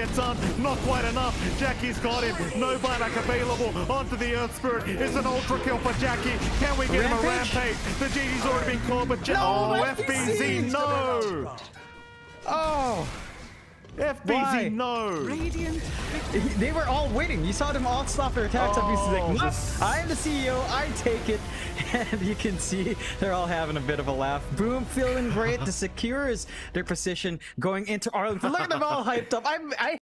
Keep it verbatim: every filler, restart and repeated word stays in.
get done. Not quite enough. Jakky's got him. No buyback available. Onto the Earth Spirit. It's an ultra kill for Jakky. Can we get Rampage? him a rampage? The G D's already been called, but ja No, oh, F B Z. F B Z, no! Oh, F B Z, Why? no! they were all waiting. You saw them all stop their attacks. Oh, F B Z's like, nope, this- I'm the C E O. I take it. And you can see they're all having a bit of a laugh. Boom, feeling great to secure his, their position going into Arlington. Look at them all hyped up. I'm, I